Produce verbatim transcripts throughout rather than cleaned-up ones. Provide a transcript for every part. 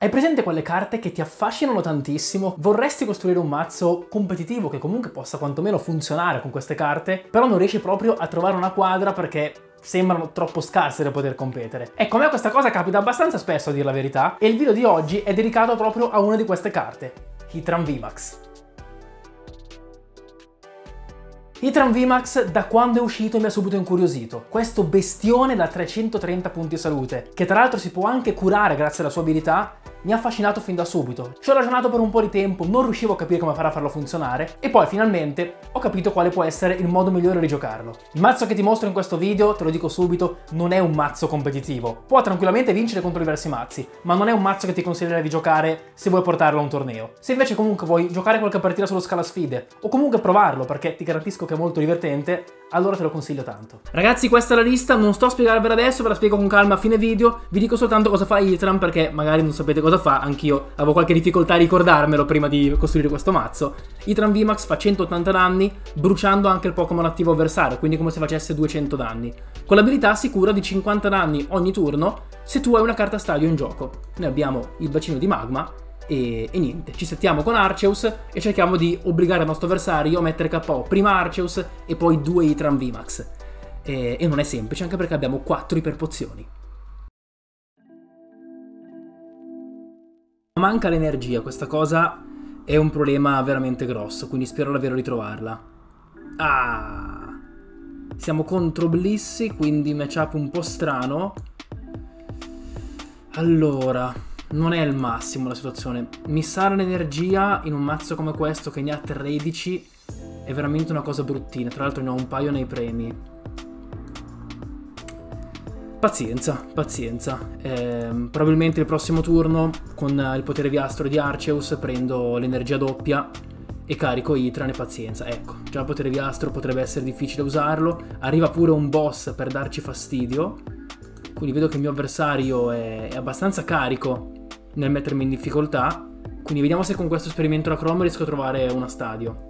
Hai presente quelle carte che ti affascinano tantissimo? Vorresti costruire un mazzo competitivo che comunque possa quantomeno funzionare con queste carte, però non riesci proprio a trovare una quadra perché sembrano troppo scarse da poter competere. Ecco, a me questa cosa capita abbastanza spesso, a dire la verità, e il video di oggi è dedicato proprio a una di queste carte, Heatran V MAX. Heatran V MAX da quando è uscito mi ha subito incuriosito. Questo bestione da trecentotrenta punti salute, che tra l'altro si può anche curare grazie alla sua abilità, mi ha affascinato fin da subito. Ci ho ragionato per un po' di tempo, non riuscivo a capire come fare a farlo funzionare e poi finalmente ho capito quale può essere il modo migliore di giocarlo. Il mazzo che ti mostro in questo video, te lo dico subito, non è un mazzo competitivo. Può tranquillamente vincere contro diversi mazzi, ma non è un mazzo che ti consiglierei di giocare se vuoi portarlo a un torneo. Se invece comunque vuoi giocare qualche partita sullo scala sfide o comunque provarlo perché ti garantisco che è molto divertente, allora te lo consiglio tanto. Ragazzi, questa è la lista, non sto a spiegarvela adesso, ve la spiego con calma a fine video, vi dico soltanto cosa fa Heatran perché magari non sapete cosa fa, anch'io avevo qualche difficoltà a ricordarmelo prima di costruire questo mazzo. Heatran V MAX fa centottanta danni, bruciando anche il Pokémon attivo avversario, quindi come se facesse duecento danni. Con l'abilità si cura di cinquanta danni ogni turno se tu hai una carta stadio in gioco. Noi abbiamo il bacino di magma e, e niente, ci settiamo con Arceus e cerchiamo di obbligare il nostro avversario a mettere K O prima Arceus e poi due Heatran V MAX. E, e non è semplice anche perché abbiamo quattro iperpozioni. Manca l'energia, questa cosa è un problema veramente grosso, quindi spero davvero di trovarla. Ah, siamo contro Blissey, quindi matchup un po' strano. Allora, non è il massimo la situazione. Missare l'energia in un mazzo come questo che ne ha tredici è veramente una cosa bruttina. Tra l'altro ne ho un paio nei premi. Pazienza, pazienza. Eh, probabilmente il prossimo turno con il potere viastro di Arceus prendo l'energia doppia e carico Heatran e pazienza. Ecco, già il potere viastro potrebbe essere difficile usarlo. Arriva pure un boss per darci fastidio. Quindi vedo che il mio avversario è, è abbastanza carico nel mettermi in difficoltà. Quindi vediamo se con questo esperimento da Chrome riesco a trovare una stadio.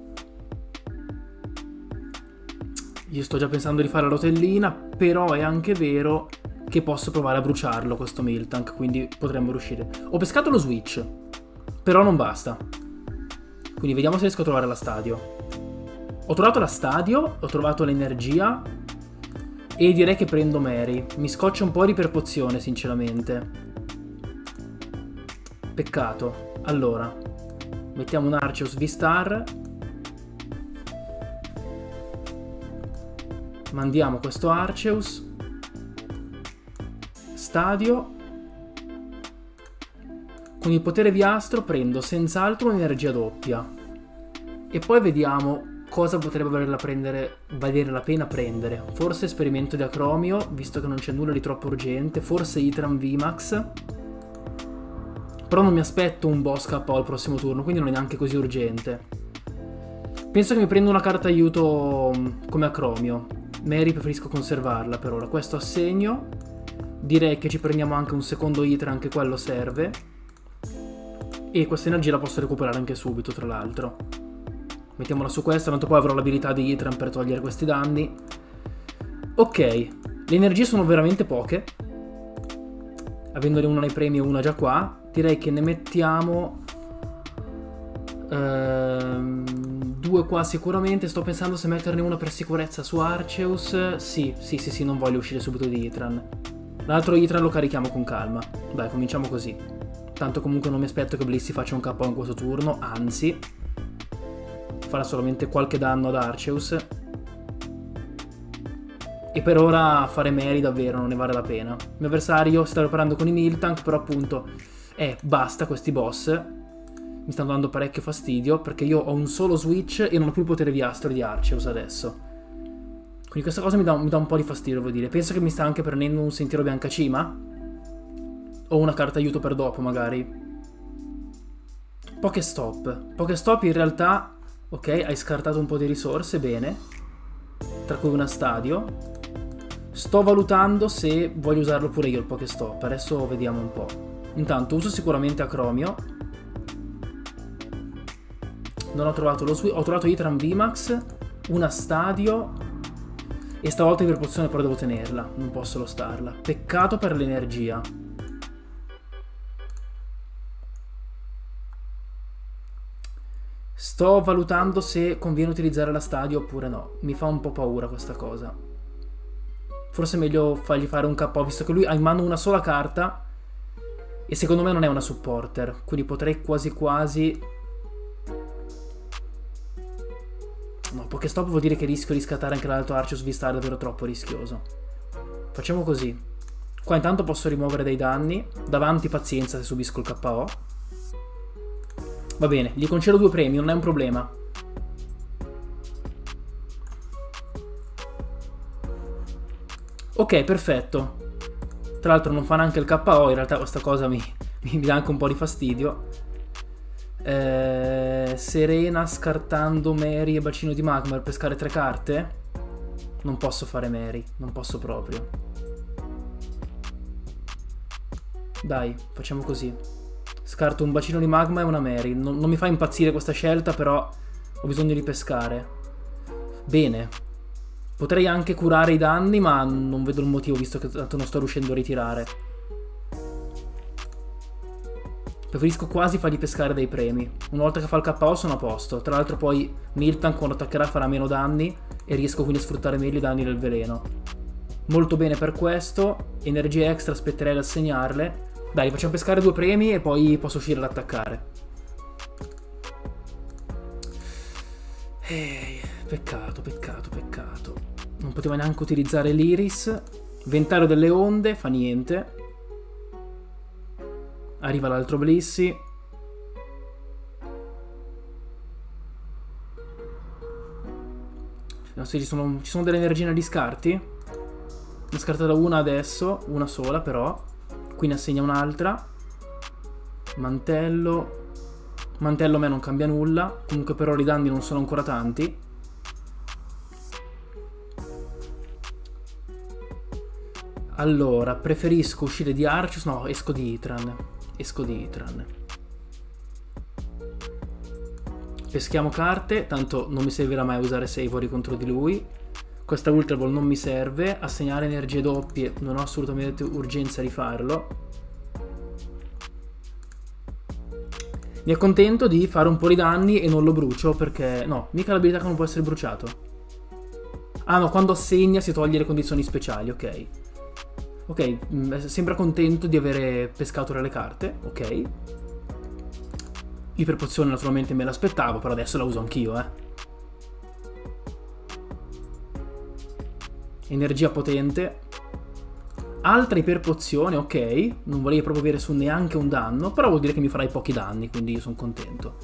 Io sto già pensando di fare la rotellina, però è anche vero che posso provare a bruciarlo questo Miltank, quindi potremmo riuscire. Ho pescato lo switch, però non basta. Quindi vediamo se riesco a trovare la stadio. Ho trovato la stadio, ho trovato l'energia e direi che prendo Mary. Mi scoccia un po' di perpozione, sinceramente. Peccato. Allora, mettiamo un Arceus V-Star. Mandiamo questo Arceus. Stadio. Con il potere viastro prendo senz'altro un'energia doppia. E poi vediamo cosa potrebbe valere la, prendere, valere la pena prendere. Forse esperimento di Acromio, visto che non c'è nulla di troppo urgente. Forse Heatran V MAX. Però non mi aspetto un boss K O al prossimo turno, quindi non è neanche così urgente. Penso che mi prendo una carta aiuto come Acromio. Mary preferisco conservarla per ora. Questo assegno. Direi che ci prendiamo anche un secondo Heatran, anche quello serve. E questa energia la posso recuperare anche subito, tra l'altro. Mettiamola su questa, tanto poi avrò l'abilità di Heatran per togliere questi danni. Ok, le energie sono veramente poche. Avendone una nei premi e una già qua, direi che ne mettiamo ehm, due qua sicuramente. Sto pensando se metterne una per sicurezza su Arceus. Sì, sì, sì, sì, non voglio uscire subito di Heatran. L'altro Heatran lo carichiamo con calma. Dai, cominciamo così. Tanto comunque non mi aspetto che Blissey faccia un K O in questo turno, anzi farà solamente qualche danno ad Arceus. E per ora fare Mary davvero non ne vale la pena. Il mio avversario si sta preparando con i Miltank, però appunto eh, basta questi boss. Mi stanno dando parecchio fastidio perché io ho un solo switch e non ho più il potere viastro di Arceus adesso. Quindi questa cosa mi dà, mi dà un po' di fastidio, devo dire. Penso che mi sta anche prendendo un sentiero biancacima. O una carta aiuto per dopo, magari. Pokestop. Pokestop in realtà, ok, hai scartato un po' di risorse, bene. Tra cui una stadio. Sto valutando se voglio usarlo pure io il Pokestop. Adesso vediamo un po'. Intanto uso sicuramente Acromio. Non ho trovato lo switch. Ho trovato Heatran V MAX. Una stadio. E stavolta iperpozione però devo tenerla. Non posso lostarla. Peccato per l'energia. Sto valutando se conviene utilizzare la stadio oppure no. Mi fa un po' paura questa cosa. Forse è meglio fargli fare un K O, visto che lui ha in mano una sola carta e secondo me non è una supporter, quindi potrei quasi quasi... No, Pokestop vuol dire che rischio di scattare anche l'altro Arceus Vista, è davvero troppo rischioso. Facciamo così. Qua intanto posso rimuovere dei danni. Davanti pazienza se subisco il K O. Va bene, gli concedo due premi, non è un problema. Ok, perfetto. Tra l'altro non fa neanche il K O, in realtà questa cosa mi, mi dà anche un po' di fastidio. Eh, Serena scartando Mary e Bacino di Magma per pescare tre carte? Non posso fare Mary, non posso proprio. Dai, facciamo così. Scarto un Bacino di Magma e una Mary. Non, non mi fa impazzire questa scelta, però ho bisogno di pescare. Bene. Potrei anche curare i danni, ma non vedo il motivo, visto che tanto non sto riuscendo a ritirare. Preferisco quasi fargli pescare dei premi. Una volta che fa il K O sono a posto. Tra l'altro poi Miltank quando attaccherà farà meno danni e riesco quindi a sfruttare meglio i danni del veleno. Molto bene per questo. Energie extra aspetterei ad assegnarle. Dai, facciamo pescare due premi e poi posso uscire ad attaccare. Ehi, peccato, peccato, peccato. Non poteva neanche utilizzare l'Iris. Ventario delle onde, fa niente. Arriva l'altro Blissey. No, se ci sono, ci sono delle energie negli scarti. Ne ho scartata una adesso, una sola però. Qui ne assegna un'altra. Mantello. Mantello a me non cambia nulla. Comunque però i danni non sono ancora tanti. Allora, preferisco uscire di Arceus. No, esco di Itran. Esco di Itran. Peschiamo carte. Tanto non mi servirà mai usare Savory contro di lui. Questa Ultra Ball non mi serve. Assegnare energie doppie non ho assolutamente urgenza di farlo. Mi accontento di fare un po' di danni e non lo brucio perché... No, mica l'abilità che non può essere bruciato. Ah no, quando assegna si toglie le condizioni speciali, ok. Ok, sembra contento di avere pescato le carte, ok. Iperpozione naturalmente me l'aspettavo, però adesso la uso anch'io, eh. Energia potente. Altra iperpozione, ok. Non volevo proprio avere su neanche un danno, però vuol dire che mi farai pochi danni, quindi io sono contento.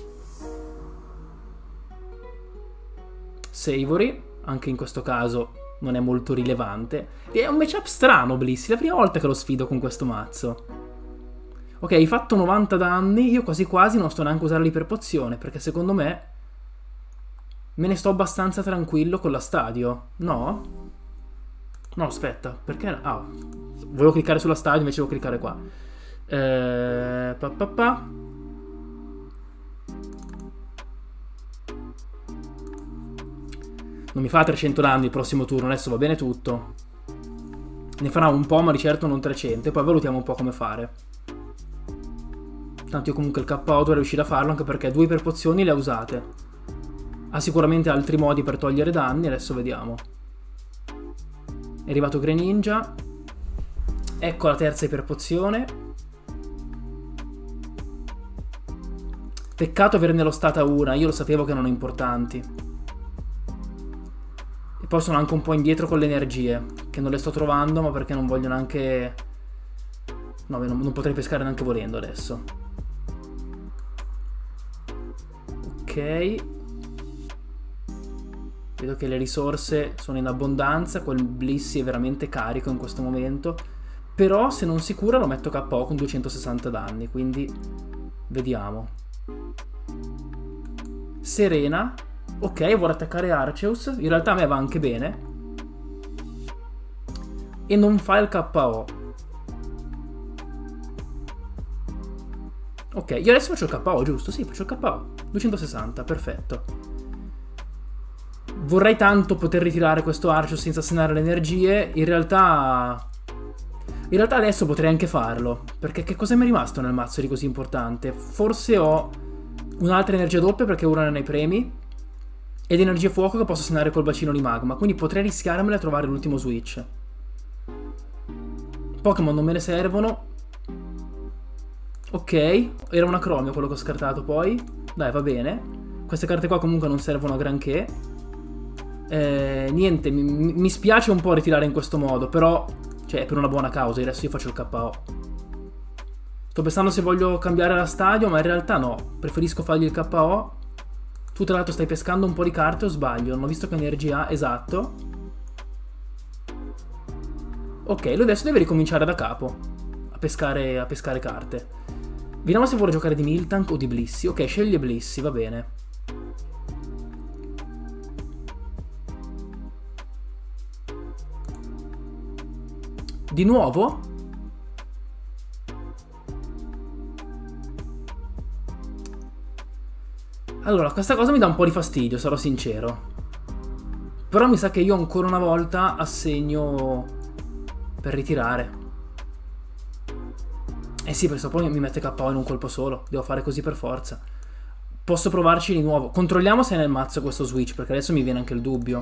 Savory, anche in questo caso non è molto rilevante. E è un matchup strano, Blissey, la prima volta che lo sfido con questo mazzo. Ok, hai fatto novanta danni, io quasi quasi non sto neanche a usare l'iperpozione, perché secondo me me ne sto abbastanza tranquillo con la stadio, no? No, aspetta, perché... Ah, volevo cliccare sulla stadio, invece devo cliccare qua. Eh, pa, pa, pa. Non mi fa trecento danni il prossimo turno, adesso va bene tutto. Ne farà un po', ma di certo non trecento. E poi valutiamo un po' come fare. Tanto io comunque il K O dovrei riuscire a farlo, anche perché due iperpozioni le ha usate. Ha sicuramente altri modi per togliere danni, adesso vediamo. È arrivato Greninja. Ecco la terza iperpozione. Peccato averne stata una, io lo sapevo che erano importanti. E poi sono anche un po' indietro con le energie, che non le sto trovando, ma perché non voglio neanche... No, non, non potrei pescare neanche volendo adesso. Ok. Vedo che le risorse sono in abbondanza, quel Blissey è veramente carico in questo momento. Però se non si cura lo metto K O con duecentosessanta danni, quindi vediamo. Serena, ok, vuole attaccare Arceus, in realtà a me va anche bene. E non fa il K O. Ok, io adesso faccio il K O, giusto? Sì, faccio il K O. duecentosessanta, perfetto. Vorrei tanto poter ritirare questo Arceus senza assegnare le energie. In realtà... In realtà adesso potrei anche farlo. Perché che cosa mi è rimasto nel mazzo di così importante? Forse ho Un'altra energia doppia perché ora nei premi. Ed energia fuoco che posso segnare col bacino di magma. Quindi potrei rischiarmela a trovare l'ultimo switch. Pokémon non me ne servono. Ok, era un acromio quello che ho scartato poi. Dai, va bene. Queste carte qua comunque non servono a granché. Eh, niente, mi, mi spiace un po' ritirare in questo modo, però, cioè, è per una buona causa. Adesso io faccio il K O. Sto pensando se voglio cambiare la stadio, ma in realtà no. Preferisco fargli il K O. Tu tra l'altro stai pescando un po' di carte o sbaglio? Non ho visto che energia ha, esatto. Ok, lui adesso deve ricominciare da capo a pescare, a pescare carte. Vediamo se vuole giocare di Miltank o di Blissey. Ok, sceglie Blissey, va bene. Di nuovo? Allora, questa cosa mi dà un po' di fastidio, sarò sincero. Però mi sa che io ancora una volta assegno per ritirare. Eh sì, perché poi mi mette K O in un colpo solo. Devo fare così per forza. Posso provarci di nuovo. Controlliamo se è nel mazzo questo switch, perché adesso mi viene anche il dubbio.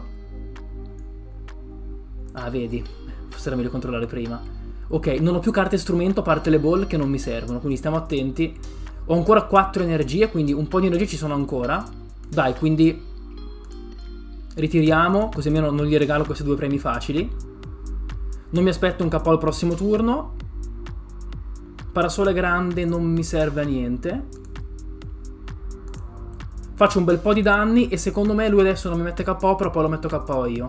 Ah, vedi. Forse era meglio controllare prima. Ok, non ho più carte strumento a parte le ball che non mi servono, quindi stiamo attenti. Ho ancora quattro energie, quindi un po' di energie ci sono ancora. Dai, quindi ritiriamo, così almeno non gli regalo questi due premi facili. Non mi aspetto un K O al prossimo turno. Parasole grande non mi serve a niente. Faccio un bel po' di danni e secondo me lui adesso non mi mette K O, però poi lo metto K O io.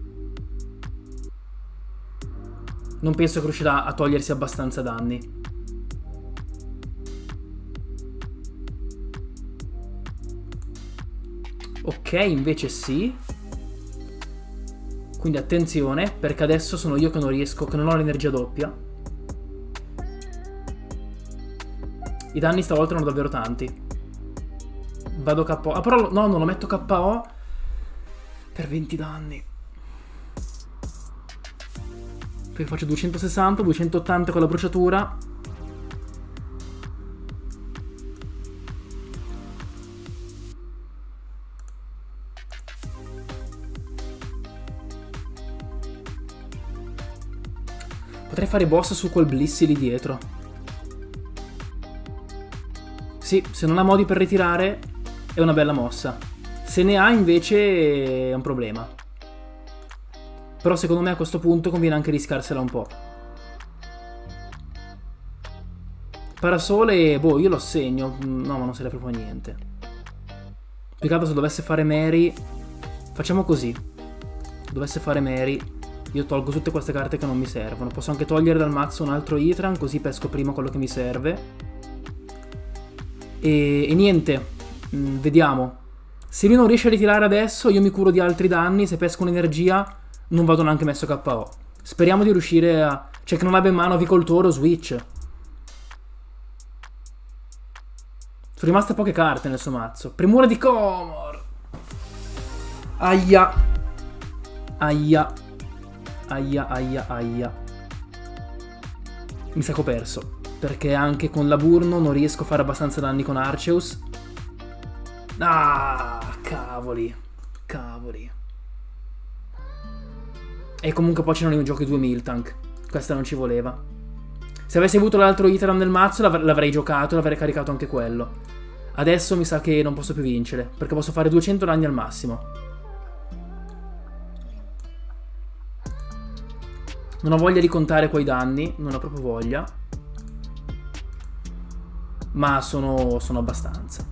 Non penso che riuscirà a togliersi abbastanza danni. Ok, invece sì. Quindi attenzione, perché adesso sono io che non riesco, che non ho l'energia doppia. I danni stavolta erano davvero tanti. Vado K O. Ah, però no, non lo metto K O per venti danni. Poi faccio duecentosessanta, duecentottanta con la bruciatura. Potrei fare boss su quel Blissey lì dietro. Sì, se non ha modi per ritirare è una bella mossa. Se ne ha invece è un problema. Però secondo me a questo punto conviene anche riscarsela un po'. Parasole, boh, io lo assegno. No, ma non serve proprio a niente. Più che altro se dovesse fare Mary. Facciamo così. Se dovesse fare Mary, io tolgo tutte queste carte che non mi servono. Posso anche togliere dal mazzo un altro Heatran, così pesco prima quello che mi serve. E, e niente, mm, vediamo. Se lui non riesce a ritirare adesso, io mi curo di altri danni. Se pesco un'energia, non vado neanche messo K O. Speriamo di riuscire a... Cioè che non abbia in mano Avicoltore o Switch. Sono rimaste poche carte nel suo mazzo. Premura di Comor. Aia. Aia. Aia, aia, aia. Mi sa che ho perso. Perché anche con la Burno non riesco a fare abbastanza danni con Arceus. Ah, cavoli. Cavoli. E comunque poi c'erano i giochi due Miltank. Questa non ci voleva. Se avessi avuto l'altro Heatran nel mazzo l'avrei giocato e l'avrei caricato anche quello. Adesso mi sa che non posso più vincere, perché posso fare duecento danni al massimo. Non ho voglia di contare quei danni, non ho proprio voglia. Ma sono, sono abbastanza.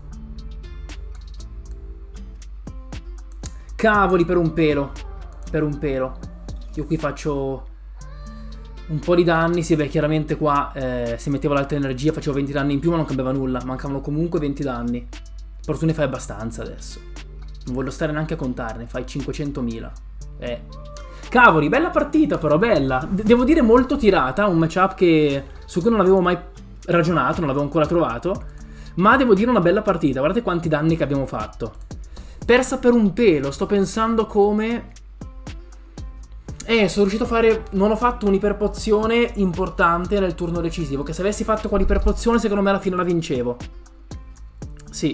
Cavoli, per un pelo. Per un pelo. Io qui faccio un po' di danni. Sì, beh, chiaramente qua eh, se mettevo l'alta energia facevo venti danni in più, ma non cambiava nulla. Mancavano comunque venti danni. Però tu ne fai abbastanza adesso. Non voglio stare neanche a contarne. Fai cinquecentomila. Eh. Cavoli, bella partita però, bella. De- devo dire molto tirata. Un matchup che su cui non avevo mai ragionato, non l'avevo ancora trovato. Ma devo dire una bella partita. Guardate quanti danni che abbiamo fatto. Persa per un pelo. Sto pensando come... Eh, sono riuscito a fare... Non ho fatto un'iperpozione importante nel turno decisivo, che se avessi fatto quell'iperpozione secondo me alla fine la vincevo. Sì.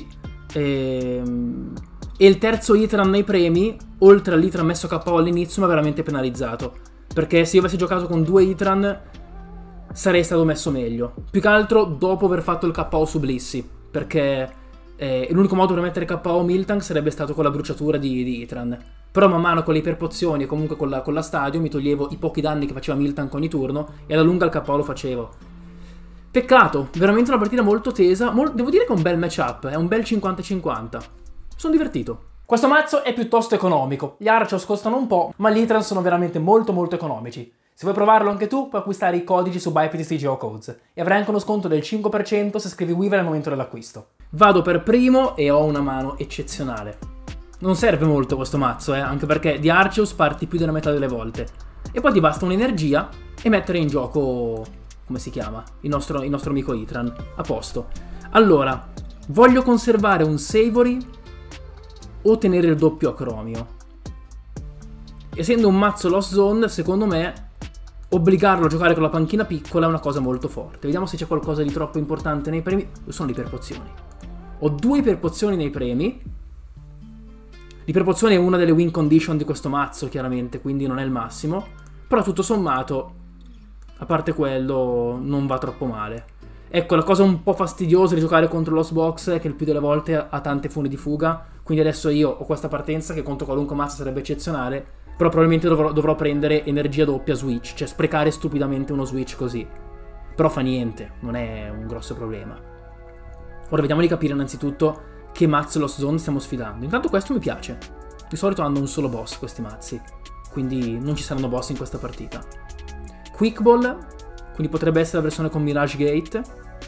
E, e il terzo Heatran nei premi, oltre all'Heatran messo K O all'inizio, mi ha veramente penalizzato. Perché se io avessi giocato con due Heatran sarei stato messo meglio. Più che altro dopo aver fatto il K O su Blissey, perché eh, l'unico modo per mettere K O Miltank sarebbe stato con la bruciatura di, di Heatran. Però man mano con le iperpozioni e comunque con la, con la stadio mi toglievo i pochi danni che faceva Miltank ogni turno e alla lunga il K O lo facevo. Peccato, veramente una partita molto tesa. Mol devo dire che è un bel matchup, è un bel cinquanta cinquanta. Sono divertito. Questo mazzo è piuttosto economico. Gli Arceus costano un po', ma gli Heatran sono veramente molto molto economici. Se vuoi provarlo anche tu, puoi acquistare i codici su ByPTC GeoCodes e avrai anche uno sconto del cinque per cento se scrivi Weaver al momento dell'acquisto. Vado per primo e ho una mano eccezionale. Non serve molto questo mazzo, eh, anche perché di Arceus parti più della metà delle volte. E poi ti basta un'energia e mettere in gioco, come si chiama, il nostro, il nostro amico Heatran. A posto. Allora, voglio conservare un Savory o tenere il doppio Acromio. Essendo un mazzo Lost Zone, secondo me, obbligarlo a giocare con la panchina piccola è una cosa molto forte. Vediamo se c'è qualcosa di troppo importante nei premi. Sono le iperpozioni. Ho due iperpozioni nei premi. L'iperpozione è una delle win condition di questo mazzo, chiaramente, quindi non è il massimo. Però tutto sommato, a parte quello, non va troppo male. Ecco, la cosa un po' fastidiosa di giocare contro Lost Box è che il più delle volte ha tante funi di fuga. Quindi adesso io ho questa partenza che contro qualunque mazzo sarebbe eccezionale, però probabilmente dovrò, dovrò prendere energia doppia switch, cioè sprecare stupidamente uno switch così. Però fa niente, non è un grosso problema. Ora vediamo di capire innanzitutto che mazzo Lost Zone stiamo sfidando. Intanto questo mi piace. Di solito hanno un solo boss questi mazzi, quindi non ci saranno boss in questa partita. Quick Ball, quindi potrebbe essere la versione con Mirage Gate.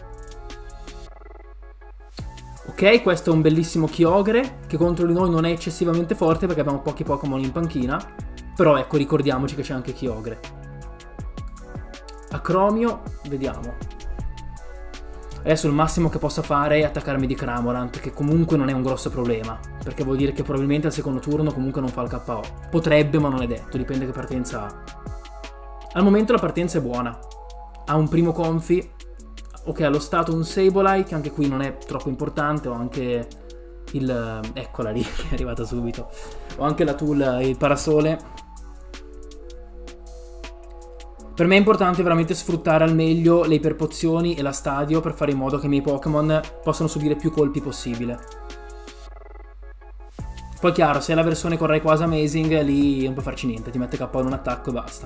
Ok, questo è un bellissimo Kyogre, che contro di noi non è eccessivamente forte perché abbiamo pochi Pokémon in panchina. Però ecco, ricordiamoci che c'è anche Kyogre. Acromio, vediamo. Adesso il massimo che possa fare è attaccarmi di Cramorant, che comunque non è un grosso problema, perché vuol dire che probabilmente al secondo turno comunque non fa il K O. Potrebbe, ma non è detto, dipende che partenza ha. Al momento la partenza è buona. Ha un primo Confi. Ok, allo stato un Sableye, che anche qui non è troppo importante. Ho anche il... eccola lì, che è arrivata subito. Ho anche la tool, il Parasole. Per me è importante veramente sfruttare al meglio le iperpozioni e la stadio per fare in modo che i miei Pokémon possano subire più colpi possibile. Poi chiaro, se è la versione con Rayquaza Amazing, lì non puoi farci niente, ti mette K O in un attacco e basta.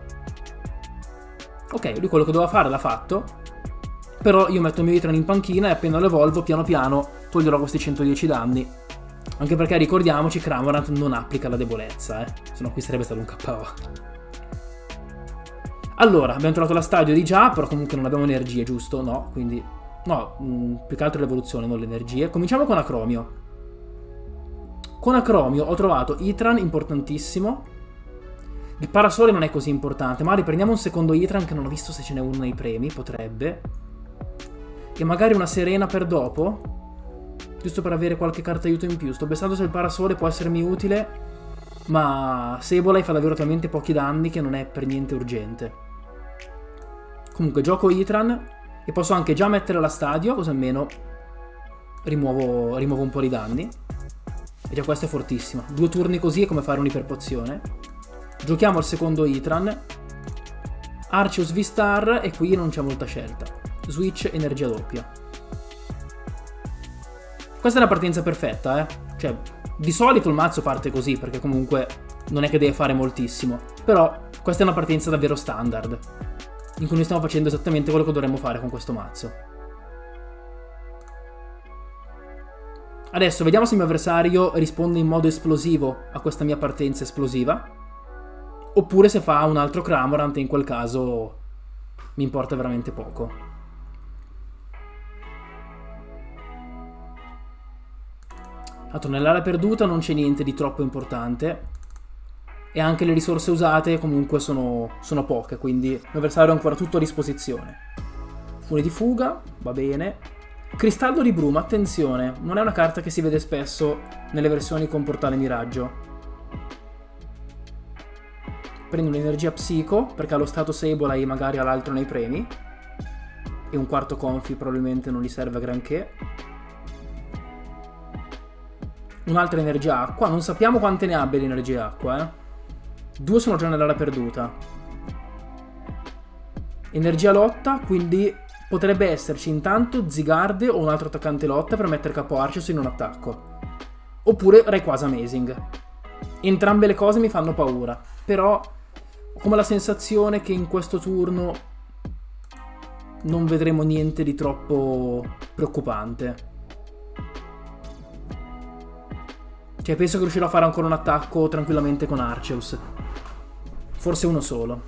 Ok, lui quello che doveva fare l'ha fatto, però io metto il mio Heatran in panchina e appena lo evolvo, piano piano, toglierò questi centodieci danni. Anche perché ricordiamoci, Cramorant non applica la debolezza, eh, se no qui sarebbe stato un K O. Allora, abbiamo trovato la stadio di già, però comunque non abbiamo energie, giusto? No, quindi... no, mh, più che altro l'evoluzione, non le energie. Cominciamo con Acromio. Con Acromio ho trovato Heatran, importantissimo. Il Parasole non è così importante, ma riprendiamo un secondo Heatran che non ho visto se ce n'è uno nei premi, potrebbe. E magari una Serena per dopo, giusto per avere qualche carta aiuto in più. Sto pensando se il Parasole può essermi utile, ma Sableye fa davvero talmente pochi danni che non è per niente urgente. Comunque gioco Heatran e posso anche già mettere la stadio, così almeno rimuovo, rimuovo un po' di danni. E già questa è fortissima. Due turni così è come fare un'iperpozione. Giochiamo il secondo Heatran. Arceus V-Star e qui non c'è molta scelta. Switch, energia doppia. Questa è una partenza perfetta, eh. Cioè, di solito il mazzo parte così, perché comunque non è che deve fare moltissimo. Però questa è una partenza davvero standard, in cui noi stiamo facendo esattamente quello che dovremmo fare con questo mazzo. Adesso vediamo se il mio avversario risponde in modo esplosivo a questa mia partenza esplosiva, oppure se fa un altro Cramorant e in quel caso mi importa veramente poco. Tanto nell'area perduta non c'è niente di troppo importante. E anche le risorse usate comunque sono, sono poche, quindi il mio avversario ha ancora tutto a disposizione. Fune di fuga, va bene. Cristallo di bruma, attenzione, non è una carta che si vede spesso nelle versioni con portale miraggio. Prendo un'energia psico, perché allo stato Sableye magari ha l'altro nei premi. E un quarto Confi probabilmente non gli serve a granché. un'altra energia acqua. Non sappiamo quante ne abbia di energia acqua, eh. Due sono già nell'area perduta. Energia lotta, quindi potrebbe esserci intanto Zygarde o un altro attaccante lotta per mettere K O Arceus in un attacco. Oppure Rayquaza Amazing. Entrambe le cose mi fanno paura, però ho come la sensazione che in questo turno non vedremo niente di troppo preoccupante. Cioè penso che riuscirò a fare ancora un attacco tranquillamente con Arceus. Forse uno solo.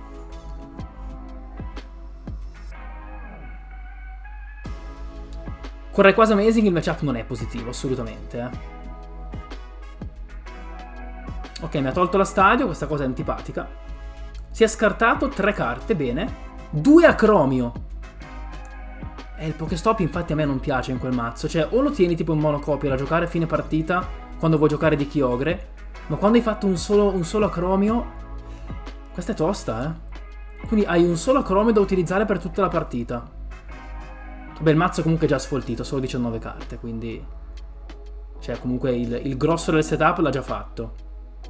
Con Rayquaza Amazing il matchup non è positivo, assolutamente. Eh. Ok, mi ha tolto la stadio, questa cosa è antipatica. Si è scartato tre carte, bene. Due Acromio. E il Pokestop infatti a me non piace in quel mazzo. Cioè, o lo tieni tipo in monocopia da giocare a fine partita quando vuoi giocare di Kyogre, ma quando hai fatto un solo, un solo Acromio... Questa è tosta, eh. Quindi hai un solo Acromio da utilizzare per tutta la partita. Beh, il mazzo comunque è già sfoltito, solo diciannove carte, quindi... Cioè, comunque il, il grosso del setup l'ha già fatto.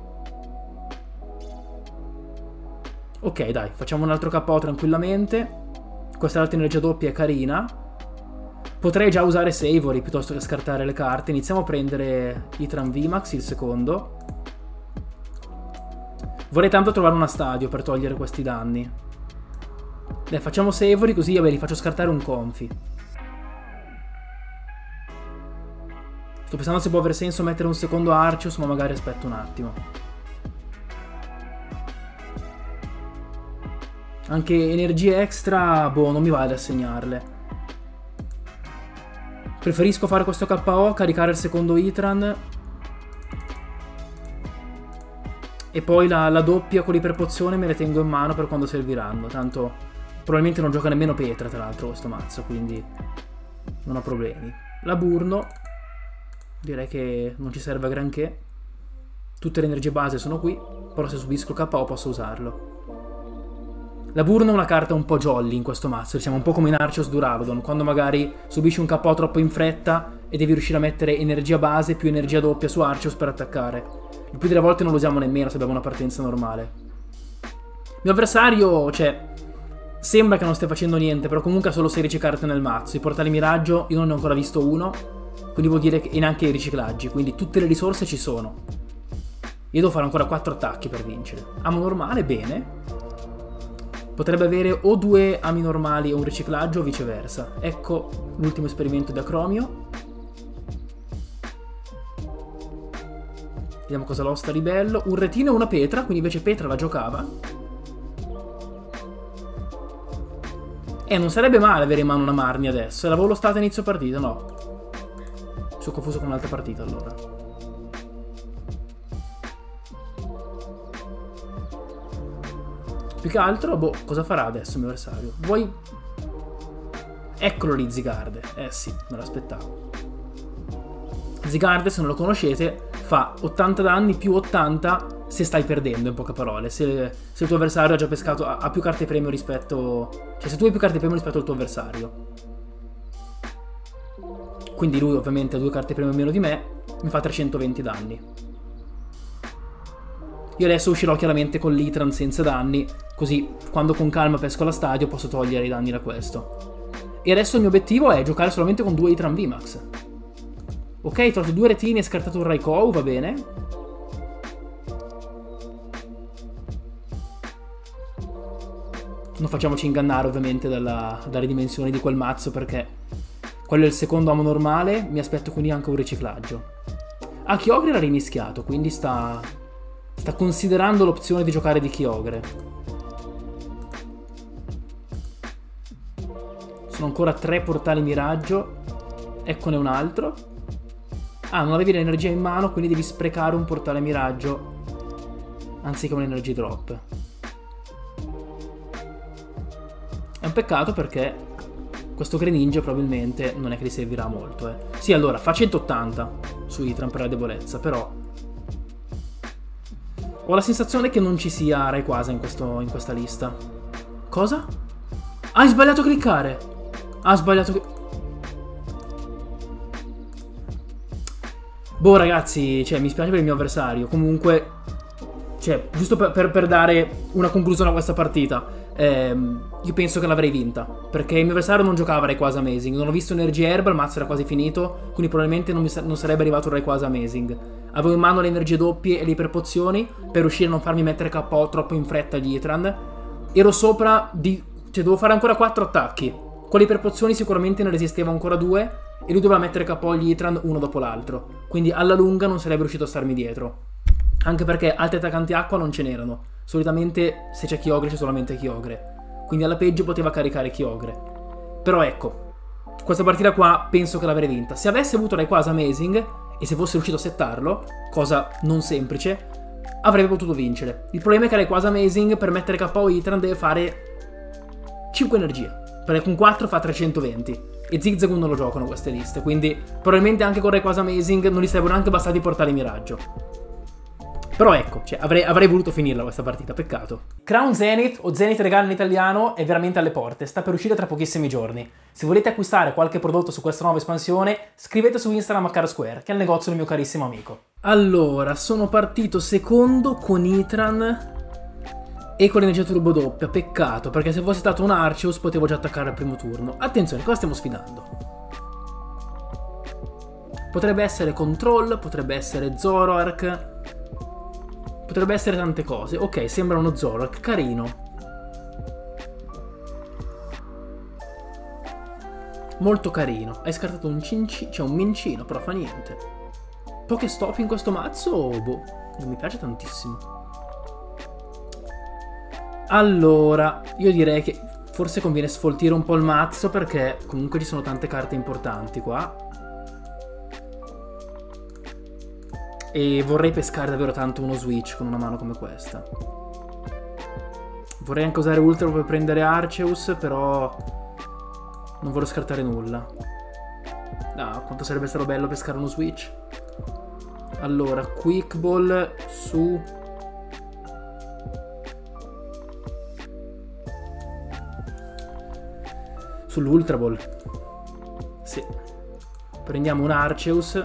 Ok, dai, facciamo un altro K O tranquillamente. Questa altra energia doppia è carina. Potrei già usare Savory piuttosto che scartare le carte. Iniziamo a prendere Heatran V MAX, il secondo. Vorrei tanto trovare una stadio per togliere questi danni. Dai, facciamo Savory così, vabbè, li faccio scartare un Confi. Sto pensando se può avere senso mettere un secondo Arceus, ma magari aspetto un attimo. Anche energie extra, boh, non mi vale assegnarle. Preferisco fare questo K O, caricare il secondo Heatran. E poi la, la doppia con l'iperpozione me le tengo in mano per quando serviranno. Tanto probabilmente non gioca nemmeno Petra, tra l'altro, questo mazzo, quindi non ho problemi. La Burno, direi che non ci serve a granché. Tutte le energie base sono qui, però se subisco K O posso usarlo. La Burno è una carta un po' jolly in questo mazzo, diciamo un po' come in Arceus Duraludon, quando magari subisci un K O troppo in fretta e devi riuscire a mettere energia base più energia doppia su Arceus per attaccare. Il più delle volte non lo usiamo nemmeno se abbiamo una partenza normale. Il mio avversario, cioè, sembra che non stia facendo niente, però comunque ha solo sedici carte nel mazzo. I portali miraggio io non ne ho ancora visto uno, quindi vuol dire che... e neanche i riciclaggi, quindi tutte le risorse ci sono. Io devo fare ancora quattro attacchi per vincere. Amo normale, bene. Potrebbe avere o due ami normali o un riciclaggio o viceversa. Ecco l'ultimo esperimento di Acromio. Vediamo cosa losta di bello. Un retino e una Petra, quindi invece Petra la giocava. E non sarebbe male avere in mano una Marnie adesso. L'avevo lostata a inizio partita, no. Sono confuso con un'altra partita allora. Più che altro, boh, cosa farà adesso il mio avversario? Vuoi... Eccolo lì, Zygarde. Eh sì, me l'aspettavo. Zygarde, se non lo conoscete, fa ottanta danni più ottanta se stai perdendo, in poche parole. Se, se il tuo avversario ha già pescato, ha, ha più carte premio rispetto... Cioè, se tu hai più carte premio rispetto al tuo avversario. Quindi lui, ovviamente, ha due carte premio meno di me, mi fa trecentoventi danni. Io adesso uscirò chiaramente con l'Heatran senza danni, così quando con calma pesco la stadio posso togliere i danni da questo. E adesso il mio obiettivo è giocare solamente con due Heatran V MAX. Ok, ho trovato due retini e scartato un Raikou, va bene. Non facciamoci ingannare ovviamente dalla, dalle dimensioni di quel mazzo, perché quello è il secondo amo normale, mi aspetto quindi anche un riciclaggio. Ah, Kyogre l'ha rimischiato, quindi sta... Sta considerando l'opzione di giocare di Kyogre. Sono ancora tre portali miraggio. Eccone un altro. Ah, non avevi l'energia in mano, quindi devi sprecare un portale miraggio anziché un energy drop. È un peccato perché questo Greninja probabilmente non è che gli servirà molto, eh. Sì, allora, fa centottanta su Heatran per la debolezza, però... Ho la sensazione che non ci sia Rayquaza in, questo, in questa lista. Cosa? Ah, hai sbagliato a cliccare! Ha sbagliato... Boh ragazzi, cioè mi spiace per il mio avversario. Comunque, cioè, giusto per, per, per dare una conclusione a questa partita, ehm, io penso che l'avrei vinta, perché il mio avversario non giocava Rayquaza Amazing. Non ho visto Energy Herb, il mazzo era quasi finito, quindi probabilmente non, mi sa non sarebbe arrivato un Rayquaza Amazing. Avevo in mano le energie doppie e le iperpozioni per riuscire a non farmi mettere K O troppo in fretta gli Heatran. Ero sopra di... cioè dovevo fare ancora quattro attacchi. Con le iperpozioni sicuramente ne resisteva ancora due e lui doveva mettere K O gli Heatran uno dopo l'altro. Quindi alla lunga non sarebbe riuscito a starmi dietro. Anche perché altri attaccanti acqua non ce n'erano. Solitamente se c'è Kyogre c'è solamente Kyogre. Quindi alla peggio poteva caricare Kyogre. Però ecco, questa partita qua penso che l'avrei vinta. Se avessi avuto Rayquaza Amazing e se fosse riuscito a settarlo, cosa non semplice, avrebbe potuto vincere. Il problema è che Rayquaza Amazing per mettere K O Heatran deve fare cinque energie, perché con quattro fa trecentoventi. E Zigzagoon non lo giocano queste liste, quindi probabilmente anche con Rayquaza Amazing non gli sarebbero neanche bastati portare Miraggio. Però ecco, cioè, avrei, avrei voluto finirla questa partita, peccato. Crown Zenith, o Zenith Regalo in italiano, è veramente alle porte, sta per uscire tra pochissimi giorni. Se volete acquistare qualche prodotto su questa nuova espansione, scrivete su Instagram a Caro Square, che è il negozio del mio carissimo amico. Allora, sono partito secondo con Heatran e con l'energia turbo doppia, peccato, perché se fosse stato un Arceus potevo già attaccare al primo turno. Attenzione, cosa stiamo sfidando? Potrebbe essere Control, potrebbe essere Zoroark, potrebbe essere tante cose. Ok, sembra uno Zoroark, carino. Molto carino. Hai scartato un cincino, cioè un mincino, però fa niente. Pokestop in questo mazzo? Boh, non mi piace tantissimo. Allora, io direi che forse conviene sfoltire un po' il mazzo, perché comunque ci sono tante carte importanti qua. E vorrei pescare davvero tanto uno Switch con una mano come questa. Vorrei anche usare Ultra per prendere Arceus, però non voglio scartare nulla. Ah, quanto sarebbe stato bello pescare uno Switch. Allora, Quick Ball su... sull'Ultra Ball. Sì. Prendiamo un Arceus.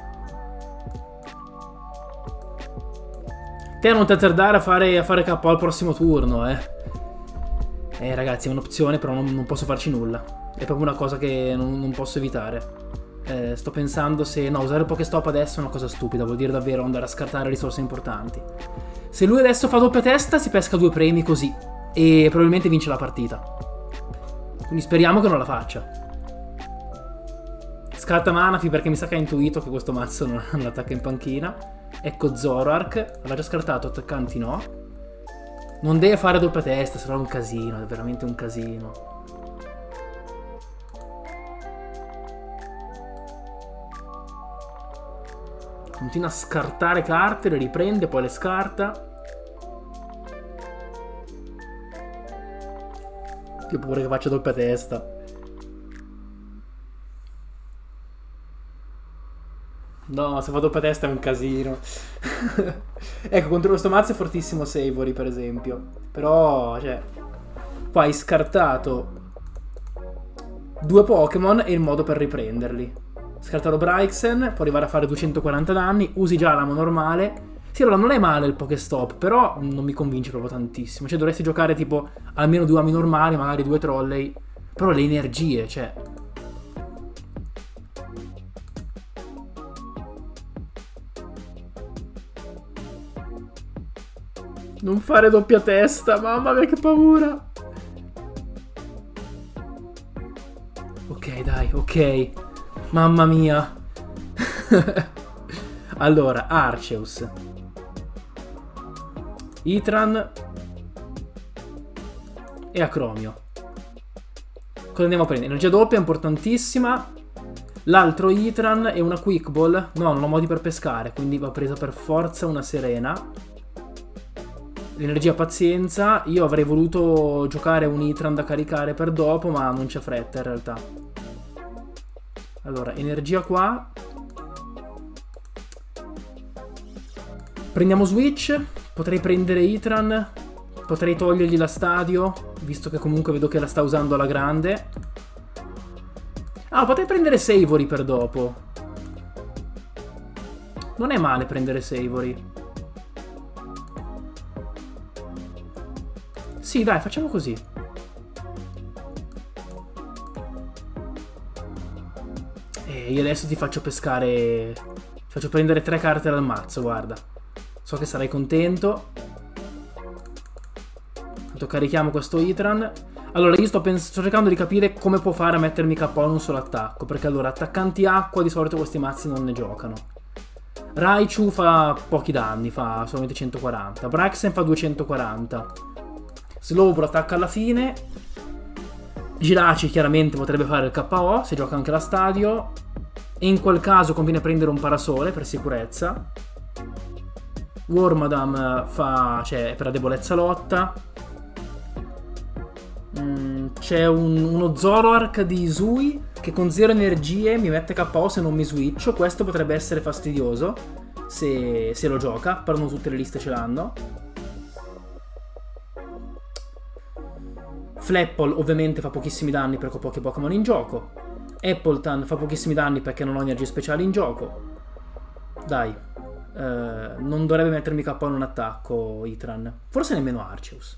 Te non ti azzardare a fare, a fare K O al prossimo turno, eh. Eh, ragazzi, è un'opzione, però non, non posso farci nulla. È proprio una cosa che non, non posso evitare. Eh, sto pensando se... no, usare il Pokestop adesso è una cosa stupida. Vuol dire davvero andare a scartare risorse importanti. Se lui adesso fa doppia testa, si pesca due premi così. E probabilmente vince la partita. Quindi speriamo che non la faccia. Scarta Manaphy perché mi sa che ha intuito che questo mazzo non, non attacca in panchina. Ecco Zoroark, aveva già scartato, attaccanti no. Non deve fare doppia testa, sarà un casino, è veramente un casino. Continua a scartare carte, le riprende, poi le scarta. Io ho paura che faccia doppia testa. No, se fa doppia testa è un casino. Ecco, contro questo mazzo è fortissimo Savory, per esempio. Però, cioè, qua hai scartato due Pokémon e il modo per riprenderli. Scartato Braixen, può arrivare a fare duecentoquaranta danni, usi già l'amo normale. Sì, allora non è male il Pokestop, però non mi convince proprio tantissimo. Cioè, dovresti giocare tipo almeno due ami normali, magari due Trolley. Però le energie, cioè... non fare doppia testa, mamma mia che paura. Ok, dai, ok. Mamma mia. Allora, Arceus, Heatran e Acromio. Cosa andiamo a prendere? Energia doppia, importantissima. L'altro Heatran e una Quick Ball. No, non ho modi per pescare, quindi va presa per forza una Serena. L'energia pazienza. Io avrei voluto giocare un Heatran da caricare per dopo, ma non c'è fretta in realtà. Allora, energia qua. Prendiamo Switch. Potrei prendere Heatran. Potrei togliergli la Stadio, visto che comunque vedo che la sta usando alla grande. Ah, potrei prendere Savory per dopo. Non è male prendere Savory. Sì, dai, facciamo così. E io adesso ti faccio pescare... Ti faccio prendere tre carte dal mazzo, guarda. So che sarai contento. Intanto carichiamo questo Heatran. Allora, io sto, sto cercando di capire come può fare a mettermi K O in un solo attacco. Perché allora, attaccanti acqua di solito questi mazzi non ne giocano. Raichu fa pochi danni, fa solamente centoquaranta. Braixen fa duecentoquaranta. Slowbro attacca alla fine. Jirachi chiaramente potrebbe fare il K O se gioca anche la stadio. E in quel caso conviene prendere un parasole per sicurezza. Wormadam fa, cioè, è per la debolezza lotta. Mm, c'è un, uno Zoroark di Isui che con zero energie mi mette K O se non mi switcho. Questo potrebbe essere fastidioso se, se lo gioca, però non tutte le liste ce l'hanno. Flapple ovviamente fa pochissimi danni perché ho pochi Pokémon in gioco. Appleton fa pochissimi danni perché non ho energie speciali in gioco. Dai, eh, non dovrebbe mettermi K O in un attacco Heatran. Forse nemmeno Arceus.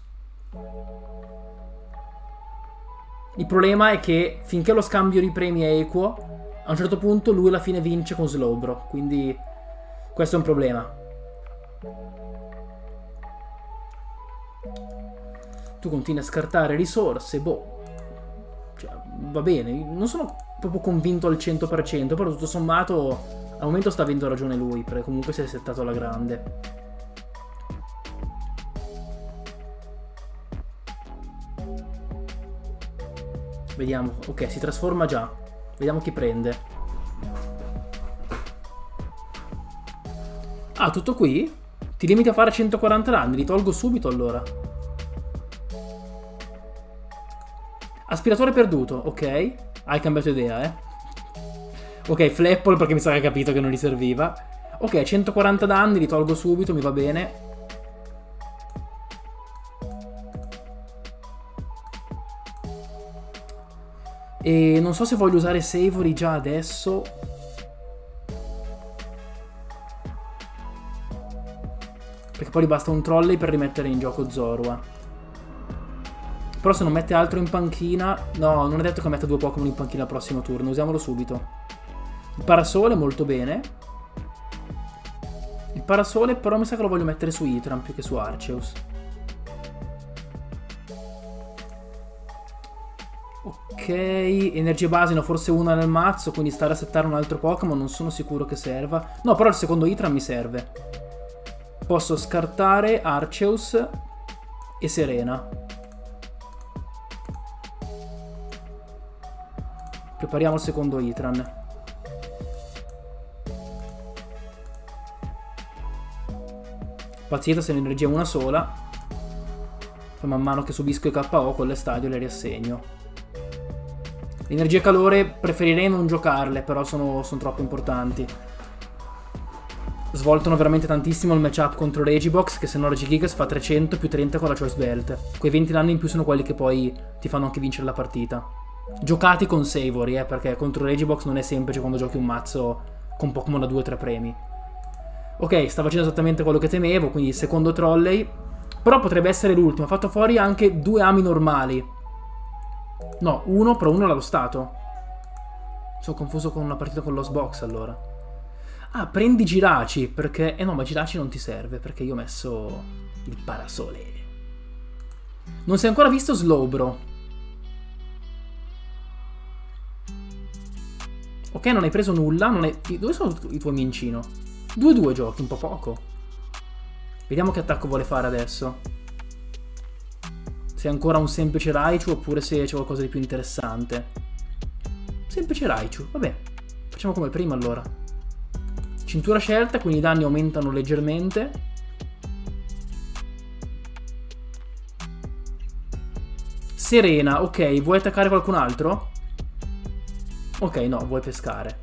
Il problema è che finché lo scambio di premi è equo, a un certo punto lui alla fine vince con Slowbro. Quindi questo è un problema. Tu continui a scartare risorse, boh. Cioè, va bene, non sono proprio convinto al cento per cento, però tutto sommato al momento sta avendo ragione lui, perché comunque si è settato alla grande. Vediamo, ok, si trasforma già. Vediamo chi prende. Ah, tutto qui? Ti limiti a fare centoquaranta danni, li tolgo subito allora. Aspiratore perduto, ok. Hai cambiato idea, eh. Ok, Flapple perché mi sa che ha capito che non gli serviva. Ok, centoquaranta danni, li tolgo subito, mi va bene. E non so se voglio usare Savory già adesso. Perché poi gli basta un trolley per rimettere in gioco Zorua. Però se non mette altro in panchina... No, non è detto che metta due Pokémon in panchina al prossimo turno. Usiamolo subito. Il parasole molto bene. Il parasole però mi sa che lo voglio mettere su Heatran più che su Arceus. Ok, energie base ne ho forse una nel mazzo, quindi stare a settare un altro Pokémon non sono sicuro che serva. No, però il secondo Heatran mi serve. Posso scartare Arceus e Serena. Prepariamo il secondo Heatran. Pazienza, se l'energia è una sola. Poi man mano che subisco i K O con le stadio le riassegno. L'energia e calore preferirei non giocarle, però sono, sono troppo importanti. Svoltano veramente tantissimo il matchup contro Regibox, che se no Regigigas fa trecento più trenta con la Choice Belt. Quei venti danni in più sono quelli che poi ti fanno anche vincere la partita. Giocati con Savory, eh, perché contro Regibox non è semplice quando giochi un mazzo con Pokémon da due tre premi. Ok, sta facendo esattamente quello che temevo, quindi il secondo Trolley. Però potrebbe essere l'ultimo. Ha fatto fuori anche due ami normali. No, uno, però uno l'ha lo stato. Sono confuso con una partita con Lost Box allora. Ah, prendi Jirachi, perché... Eh no, ma Jirachi non ti serve, perché io ho messo il parasole. Non si è ancora visto Slowbro. Ok, non hai preso nulla, non hai... Dove sono i tuoi mincino? due due giochi, un po' poco. Vediamo che attacco vuole fare adesso. Se è ancora un semplice Raichu oppure se c'è qualcosa di più interessante. Semplice Raichu, vabbè. Facciamo come prima allora. Cintura scelta, quindi i danni aumentano leggermente. Serena, ok, vuoi attaccare qualcun altro? Ok, no, vuoi pescare.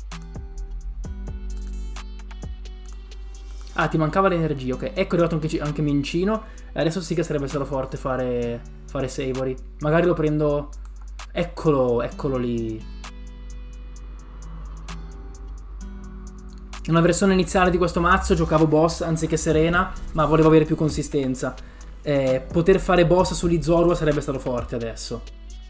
Ah, ti mancava l'energia, ok. Ecco, è arrivato anche, anche Mincino. Adesso sì che sarebbe stato forte fare, fare Savory. Magari lo prendo... Eccolo, eccolo lì. Nella versione iniziale di questo mazzo giocavo boss anziché Serena, ma volevo avere più consistenza. Eh, poter fare boss sugli Zorua sarebbe stato forte adesso.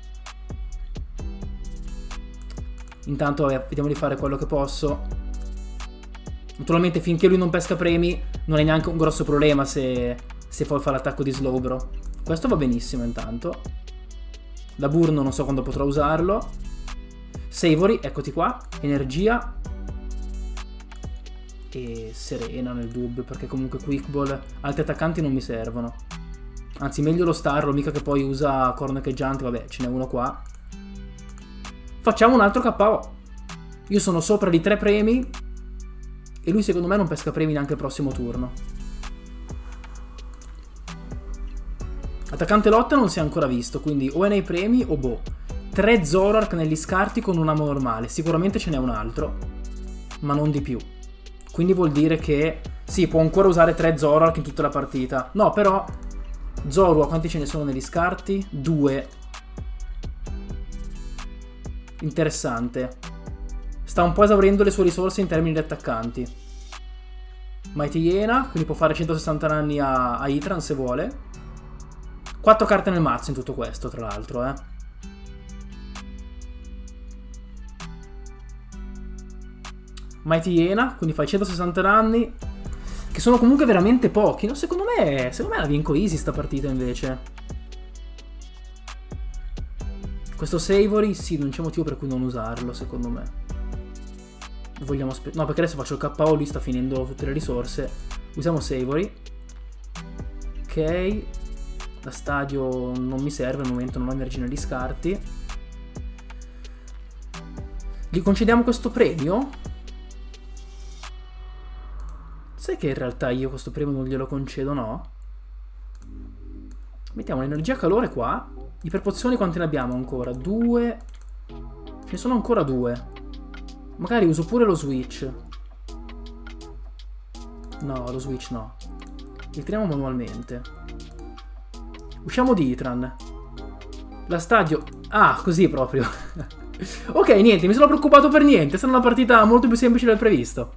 Intanto vabbè, vediamo di fare quello che posso. Naturalmente finché lui non pesca premi non è neanche un grosso problema se, se poi fa l'attacco di Slowbro. Questo va benissimo intanto. Da Burno non so quando potrò usarlo. Savory, eccoti qua. Energia. E Serena nel dubbio, perché comunque Quick Ball, altri attaccanti non mi servono. Anzi meglio lo Starro, mica che poi usa corno echeggiante. Vabbè, ce n'è uno qua. Facciamo un altro K O. Io sono sopra di tre premi e lui secondo me non pesca premi neanche il prossimo turno. Attaccante lotta non si è ancora visto, quindi o è nei premi o boh. tre Zoroark negli scarti con un amo normale. Sicuramente ce n'è un altro, ma non di più. Quindi vuol dire che sì, può ancora usare tre Zoroark in tutta la partita. No, però Zorua quanti ce ne sono negli scarti? Due. Interessante. Sta un po' esaurendo le sue risorse in termini di attaccanti. Mighty Iena, quindi può fare centosessanta danni a, a Heatran se vuole. Quattro carte nel mazzo in tutto questo, tra l'altro, eh. Mighty Iena, quindi fai centosessanta danni, che sono comunque veramente pochi. No, secondo me, secondo me la vinco easy sta partita invece. Questo Savory, sì, non c'è motivo per cui non usarlo, secondo me. Vogliamo aspettare. No, perché adesso faccio il K O, lui sta finendo tutte le risorse. Usiamo Savory. Ok. Da stadio non mi serve, al momento non ho energia negli scarti. Gli concediamo questo premio? Sai che in realtà io questo premio non glielo concedo, no? Mettiamo l'energia calore qua. Iperpozioni quante ne abbiamo ancora? Due. Ce ne sono ancora due. Magari uso pure lo switch. No, lo switch no. Li tiriamo manualmente. Usciamo di Heatran. La stadio... Ah, così proprio. Ok, niente, mi sono preoccupato per niente. È stata una partita molto più semplice del previsto.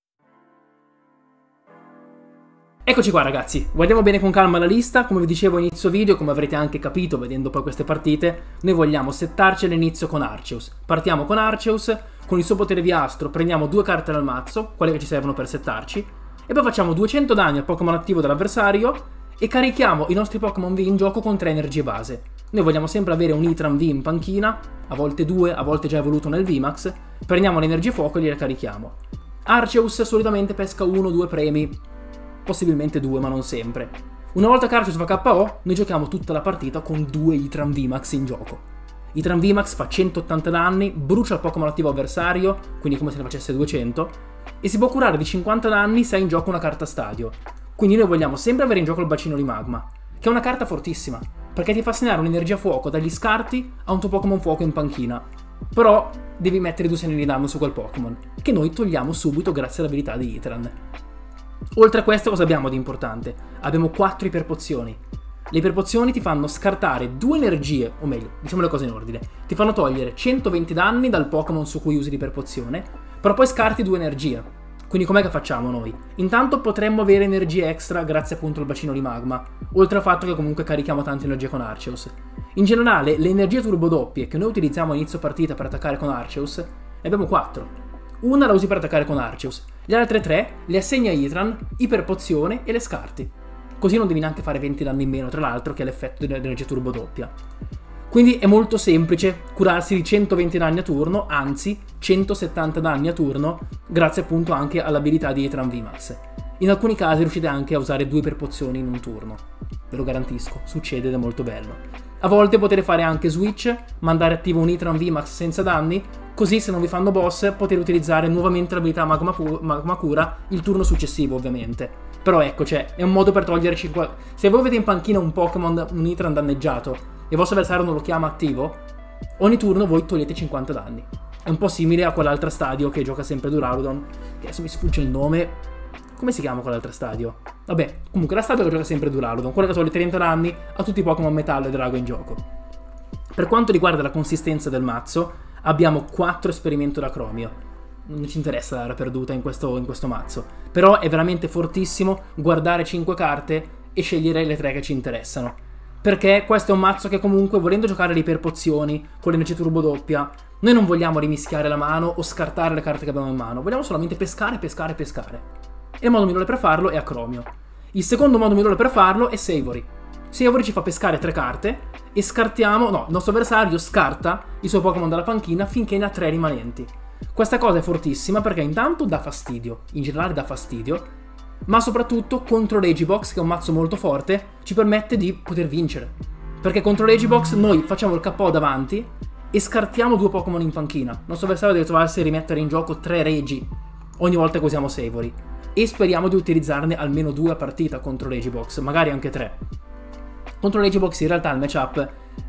Eccoci qua ragazzi, guardiamo bene con calma la lista. Come vi dicevo a inizio video, come avrete anche capito vedendo poi queste partite, noi vogliamo settarci all'inizio con Arceus. Partiamo con Arceus, con il suo potere di astro prendiamo due carte dal mazzo, quelle che ci servono per settarci, e poi facciamo duecento danni al Pokémon attivo dell'avversario e carichiamo i nostri Pokémon V in gioco con tre energie base. Noi vogliamo sempre avere un Heatran V in panchina, a volte due, a volte già evoluto nel V MAX, prendiamo le energie fuoco e gliele carichiamo. Arceus solitamente pesca uno o due premi, possibilmente due, ma non sempre. Una volta che Arceus fa K O, noi giochiamo tutta la partita con due Heatran V MAX in gioco. Heatran V MAX fa centottanta danni, brucia il Pokémon attivo avversario, quindi come se ne facesse duecento, e si può curare di cinquanta danni se ha in gioco una carta stadio. Quindi noi vogliamo sempre avere in gioco il bacino di magma, che è una carta fortissima, perché ti fa segnare un'energia fuoco dagli scarti a un tuo Pokémon fuoco in panchina. Però devi mettere due segni di danno su quel Pokémon, che noi togliamo subito grazie all'abilità di Heatran. Oltre a questo cosa abbiamo di importante? Abbiamo quattro iperpozioni. Le iperpozioni ti fanno scartare due energie, o meglio, diciamo le cose in ordine. Ti fanno togliere centoventi danni dal Pokémon su cui usi l'iperpozione, però poi scarti due energie. Quindi com'è che facciamo noi? Intanto potremmo avere energie extra grazie appunto al bacino di magma, oltre al fatto che comunque carichiamo tante energie con Arceus. In generale, le energie turbo doppie che noi utilizziamo a inizio partita per attaccare con Arceus, ne abbiamo quattro. Una la usi per attaccare con Arceus, le altre tre le assegna a Heatran, iperpozione e le scarti. Così non devi neanche fare venti danni in meno, tra l'altro, che è l'effetto dell'energia turbo doppia. Quindi è molto semplice curarsi di centoventi danni a turno, anzi centosettanta danni a turno, grazie appunto anche all'abilità di Heatran V MAX. In alcuni casi riuscite anche a usare due iperpozioni in un turno. Ve lo garantisco, succede ed è molto bello. A volte potete fare anche switch, mandare attivo un Heatran V MAX senza danni, così se non vi fanno boss potete utilizzare nuovamente l'abilità Magma, Magma Cura il turno successivo ovviamente. Però ecco, cioè, è un modo per togliere cinquanta... Se voi avete in panchina un Pokémon, un Heatran danneggiato, e il vostro avversario non lo chiama attivo, ogni turno voi togliete cinquanta danni. È un po' simile a quell'altro stadio che gioca sempre Duraludon, che adesso mi sfugge il nome... Come si chiama quell'altro stadio? Vabbè, comunque la stadio che gioca sempre Duraludon, quella che toglie trenta danni a tutti i Pokémon Metallo e Drago in gioco. Per quanto riguarda la consistenza del mazzo, abbiamo quattro esperimenti da Chromio. non ci interessa l'area perduta in questo, in questo mazzo. Però è veramente fortissimo guardare cinque carte e scegliere le tre che ci interessano. Perché questo è un mazzo che comunque, volendo giocare le iperpozioni con l'energia turbo doppia, noi non vogliamo rimischiare la mano o scartare le carte che abbiamo in mano. Vogliamo solamente pescare, pescare, pescare. E il modo migliore per farlo è Acromio. Il secondo modo migliore per farlo è Savory. Savory ci fa pescare tre carte e scartiamo, no, il nostro avversario scarta i suoi Pokémon dalla panchina finché ne ha tre rimanenti. Questa cosa è fortissima perché intanto dà fastidio, in generale dà fastidio, ma soprattutto contro Regibox, che è un mazzo molto forte, ci permette di poter vincere. Perché contro Regibox noi facciamo il K O davanti e scartiamo due Pokémon in panchina. Il nostro avversario deve trovarsi a rimettere in gioco tre Regi ogni volta che usiamo Savory. E speriamo di utilizzarne almeno due a partita contro Regibox, magari anche tre. Contro Regibox in realtà il matchup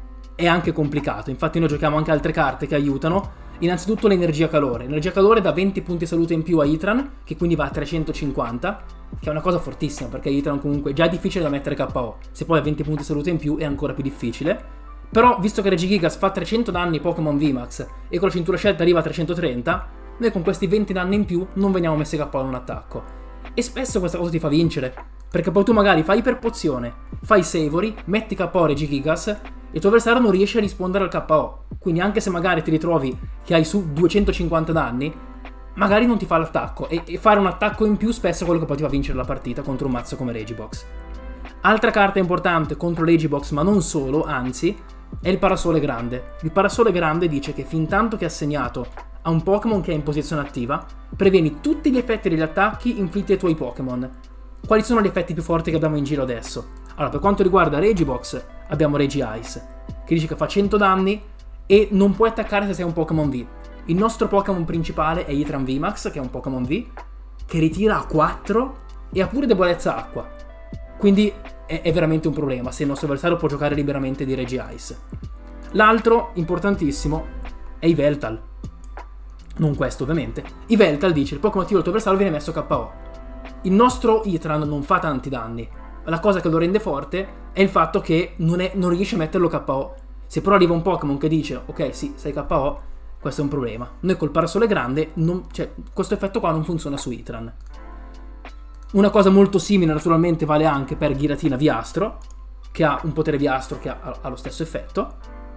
è anche complicato, infatti noi giochiamo anche altre carte che aiutano. Innanzitutto l'energia calore. L'energia calore dà venti punti salute in più a Heatran, che quindi va a trecentocinquanta, che è una cosa fortissima perché Heatran comunque già è difficile da mettere K O. Se poi ha venti punti salute in più è ancora più difficile. Però visto che Regigigas fa trecento danni Pokémon V MAX e con la cintura scelta arriva a trecentotrenta, noi con questi venti danni in più non veniamo messi K O in un attacco. E spesso questa cosa ti fa vincere, perché poi tu magari fai iperpozione, fai Savory, metti K O Regigigas e il tuo avversario non riesce a rispondere al K O. Quindi anche se magari ti ritrovi che hai su duecentocinquanta danni, magari non ti fa l'attacco. E, e fare un attacco in più spesso è quello che poi ti fa vincere la partita contro un mazzo come Regibox. Altra carta importante contro Regibox, ma non solo, anzi, è il Parasole Grande. Il Parasole Grande dice che fin tanto che è assegnato a un Pokémon che è in posizione attiva, previeni tutti gli effetti degli attacchi inflitti ai tuoi Pokémon. Quali sono gli effetti più forti che abbiamo in giro adesso? Allora, per quanto riguarda Regibox, abbiamo Regice, che dice che fa cento danni e non puoi attaccare se sei un Pokémon V. Il nostro Pokémon principale è Heatran V MAX, che è un Pokémon V, che ritira a quattro e ha pure debolezza acqua. Quindi è, è veramente un problema se il nostro avversario può giocare liberamente di Regice. L'altro, importantissimo, è Yveltal. Non questo, ovviamente. Yveltal dice: il Pokémon attivo del tuo avversario viene messo K O. Il nostro Heatran non fa tanti danni. La cosa che lo rende forte è il fatto che non, è, non riesce a metterlo K O. Se però arriva un Pokémon che dice ok, sì, sei K O, questo è un problema. Noi col Parasole Grande, non, cioè, questo effetto qua non funziona su Heatran. Una cosa molto simile naturalmente vale anche per Giratina Viastro, che ha un potere Viastro che ha, ha lo stesso effetto.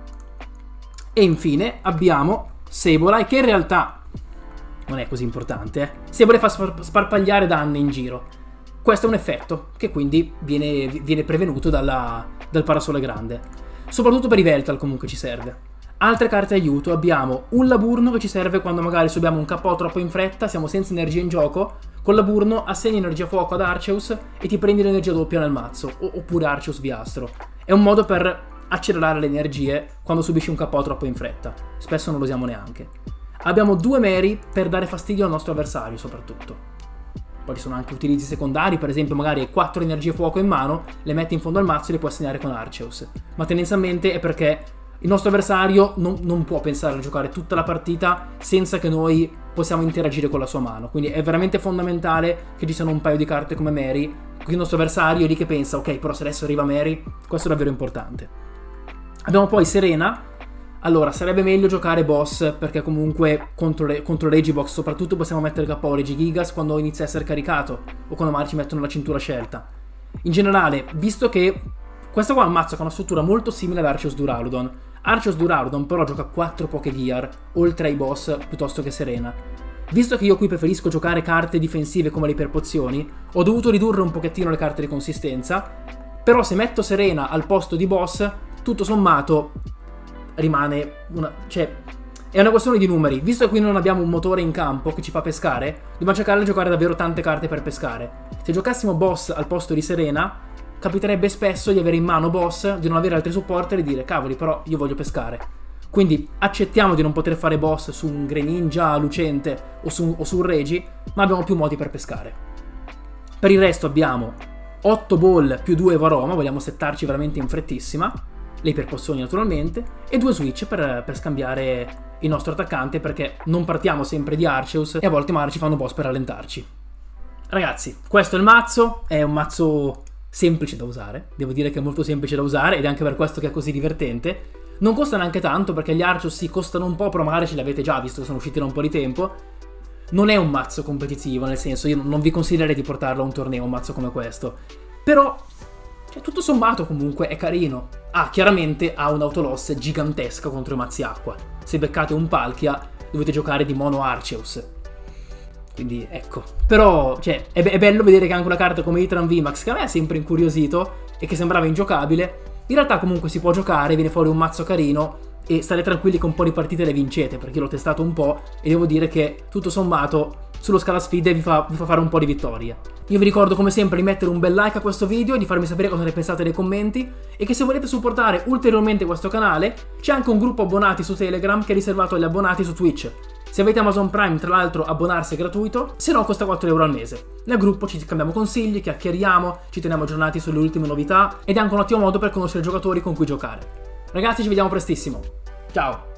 E infine abbiamo Sableye, che in realtà non è così importante. Eh. Sableye fa spar sparpagliare danni in giro. Questo è un effetto che quindi viene, viene prevenuto dalla, dal Parasole Grande. Soprattutto per i Yveltal comunque ci serve. Altre carte aiuto abbiamo un Laburno che ci serve quando magari subiamo un K O troppo in fretta, siamo senza energia in gioco. Con Laburno assegni energia fuoco ad Arceus e ti prendi l'energia doppia nel mazzo, oppure Arceus Viastro. È un modo per accelerare le energie quando subisci un K O troppo in fretta. Spesso non lo usiamo neanche. Abbiamo due Mary per dare fastidio al nostro avversario soprattutto. Poi ci sono anche utilizzi secondari, per esempio magari hai quattro energie fuoco in mano, le metti in fondo al mazzo e le puoi assegnare con Arceus. Ma tendenzialmente è perché il nostro avversario non, non può pensare a giocare tutta la partita senza che noi possiamo interagire con la sua mano. Quindi è veramente fondamentale che ci siano un paio di carte come Mary, quindi il nostro avversario è lì che pensa ok, però se adesso arriva Mary, questo è davvero importante. Abbiamo poi Serena. Allora, sarebbe meglio giocare boss, perché comunque contro, le, contro Regibox soprattutto possiamo mettere K O Regigigas quando inizia a essere caricato, o quando magari ci mettono la cintura scelta. In generale, visto che questo qua è un mazzo che ha una struttura molto simile ad Arceus Duraludon. Arceus Duraludon però gioca quattro Pokégear, oltre ai boss, piuttosto che Serena. Visto che io qui preferisco giocare carte difensive come le iperpozioni, ho dovuto ridurre un pochettino le carte di consistenza, però se metto Serena al posto di boss, tutto sommato rimane una, cioè è una questione di numeri. Visto che qui non abbiamo un motore in campo che ci fa pescare, dobbiamo cercare di giocare davvero tante carte per pescare. Se giocassimo boss al posto di Serena, capiterebbe spesso di avere in mano boss, di non avere altri supporter e dire cavoli, però io voglio pescare. Quindi accettiamo di non poter fare boss su un Greninja lucente o su, o su un Regi, ma abbiamo più modi per pescare. Per il resto abbiamo otto ball più due Varoma, vogliamo settarci veramente in frettissima, le iperpozioni naturalmente, e due switch per, per scambiare il nostro attaccante, perché non partiamo sempre di Arceus e a volte magari ci fanno boss per rallentarci. Ragazzi, questo è il mazzo, è un mazzo semplice da usare, devo dire che è molto semplice da usare ed è anche per questo che è così divertente. Non costa neanche tanto, perché gli Arceus sì costano un po', però magari ce li avete già visto che sono usciti da un po' di tempo. Non è un mazzo competitivo, nel senso, io non vi consiglierei di portarlo a un torneo, un mazzo come questo. Però, cioè, tutto sommato comunque è carino. Ah, chiaramente ha un'autoloss gigantesca contro i mazzi acqua. Se beccate un Palkia dovete giocare di mono Arceus. Quindi ecco. Però, cioè, è, be è bello vedere che anche una carta come Heatran V MAX, che a me ha sempre incuriosito e che sembrava ingiocabile, in realtà comunque si può giocare, viene fuori un mazzo carino e state tranquilli che un po' di partite le vincete, perché io l'ho testato un po' e devo dire che tutto sommato sullo scala sfide vi fa, vi fa fare un po' di vittorie. Io vi ricordo come sempre di mettere un bel like a questo video e di farmi sapere cosa ne pensate nei commenti, e che se volete supportare ulteriormente questo canale c'è anche un gruppo abbonati su Telegram che è riservato agli abbonati su Twitch. Se avete Amazon Prime, tra l'altro, abbonarsi è gratuito, se no costa quattro euro al mese. Nel gruppo ci scambiamo consigli, chiacchieriamo, ci teniamo aggiornati sulle ultime novità ed è anche un ottimo modo per conoscere giocatori con cui giocare. Ragazzi, ci vediamo prestissimo. Ciao!